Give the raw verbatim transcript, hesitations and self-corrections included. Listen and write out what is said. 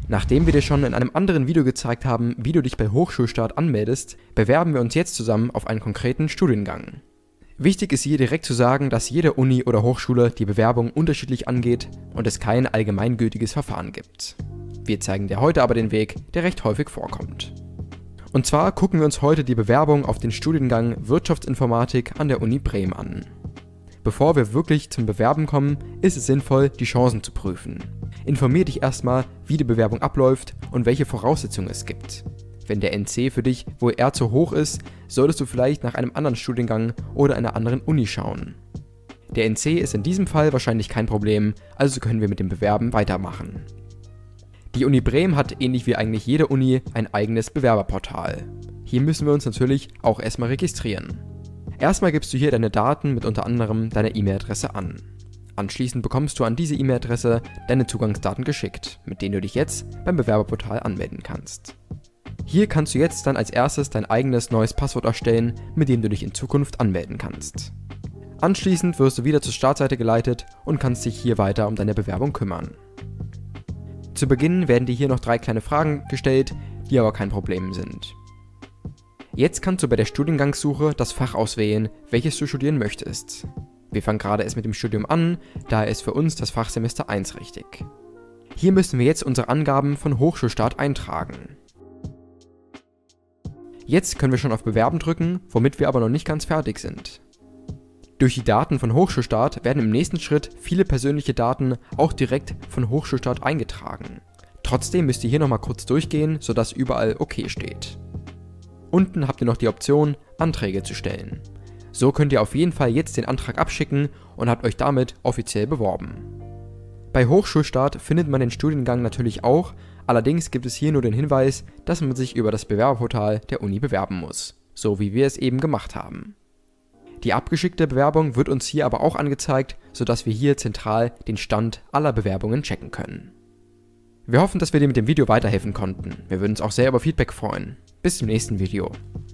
Nachdem wir dir schon in einem anderen Video gezeigt haben, wie du dich bei Hochschulstart anmeldest, bewerben wir uns jetzt zusammen auf einen konkreten Studiengang. Wichtig ist hier direkt zu sagen, dass jede Uni oder Hochschule die Bewerbung unterschiedlich angeht und es kein allgemeingültiges Verfahren gibt. Wir zeigen dir heute aber den Weg, der recht häufig vorkommt. Und zwar gucken wir uns heute die Bewerbung auf den Studiengang Wirtschaftsinformatik an der Uni Bremen an. Bevor wir wirklich zum Bewerben kommen, ist es sinnvoll, die Chancen zu prüfen. Informier dich erstmal, wie die Bewerbung abläuft und welche Voraussetzungen es gibt. Wenn der N C für dich wohl eher zu hoch ist, solltest du vielleicht nach einem anderen Studiengang oder einer anderen Uni schauen. Der N C ist in diesem Fall wahrscheinlich kein Problem, also können wir mit dem Bewerben weitermachen. Die Uni Bremen hat ähnlich wie eigentlich jede Uni ein eigenes Bewerberportal. Hier müssen wir uns natürlich auch erstmal registrieren. Erstmal gibst du hier deine Daten mit unter anderem deiner E-Mail-Adresse an. Anschließend bekommst du an diese E-Mail-Adresse deine Zugangsdaten geschickt, mit denen du dich jetzt beim Bewerberportal anmelden kannst. Hier kannst du jetzt dann als erstes dein eigenes neues Passwort erstellen, mit dem du dich in Zukunft anmelden kannst. Anschließend wirst du wieder zur Startseite geleitet und kannst dich hier weiter um deine Bewerbung kümmern. Zu Beginn werden dir hier noch drei kleine Fragen gestellt, die aber kein Problem sind. Jetzt kannst du bei der Studiengangssuche das Fach auswählen, welches du studieren möchtest. Wir fangen gerade erst mit dem Studium an, daher ist für uns das Fach Semester eins richtig. Hier müssen wir jetzt unsere Angaben von Hochschulstart eintragen. Jetzt können wir schon auf Bewerben drücken, womit wir aber noch nicht ganz fertig sind. Durch die Daten von Hochschulstart werden im nächsten Schritt viele persönliche Daten auch direkt von Hochschulstart eingetragen. Trotzdem müsst ihr hier nochmal kurz durchgehen, sodass überall OK steht. Unten habt ihr noch die Option, Anträge zu stellen. So könnt ihr auf jeden Fall jetzt den Antrag abschicken und habt euch damit offiziell beworben. Bei Hochschulstart findet man den Studiengang natürlich auch, allerdings gibt es hier nur den Hinweis, dass man sich über das Bewerberportal der Uni bewerben muss, so wie wir es eben gemacht haben. Die abgeschickte Bewerbung wird uns hier aber auch angezeigt, sodass wir hier zentral den Stand aller Bewerbungen checken können. Wir hoffen, dass wir dir mit dem Video weiterhelfen konnten. Wir würden uns auch sehr über Feedback freuen. Bis zum nächsten Video.